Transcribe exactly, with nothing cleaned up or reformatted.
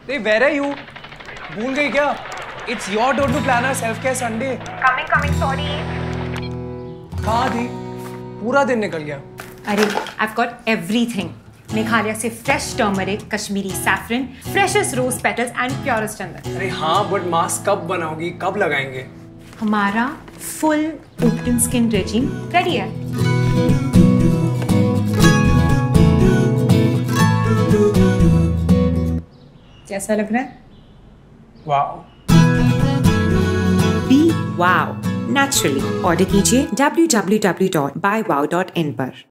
Hey, where are you? भूल गई क्या? It's your turn to plan our self-care Sunday. Coming, coming, sorry. कहाँ थी? पूरा दिन निकल गया. अरे, I've got everything. मेघालय से fresh turmeric, Kashmiri saffron, freshest rose petals and purest चंदन. अरे हाँ, but mask कब बनाओगी? कब लगाएंगे? हमारा full open skin regime ready है. कैसा लग रहा है? Wow. Be wow naturally. Order कीजिए w w w dot buy wow dot in पर.